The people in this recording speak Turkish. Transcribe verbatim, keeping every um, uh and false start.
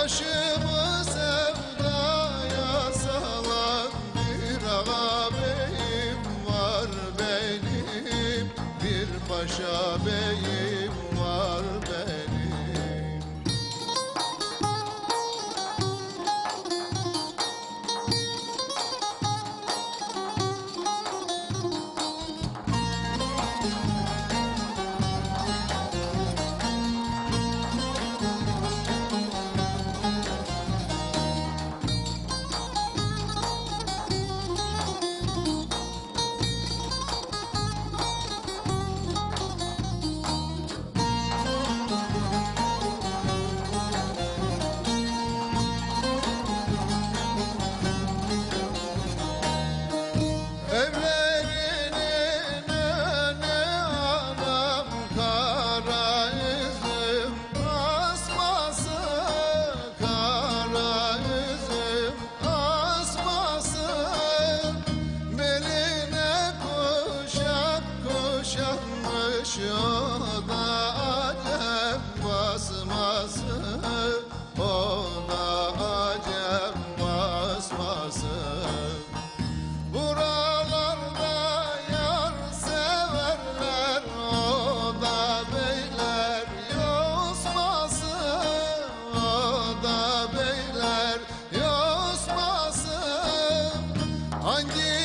Başımı sevdaya salan bir ağabeyim var benim, bir paşa beyim var benim. Evlerinin önü anam kara üzüm asması, kara üzüm asması. Beline kuşak kuşanmış o da acem basması, o da acem basması. Buralarda yar severler, o da beyler yosması, o da beyler yosması. Hangi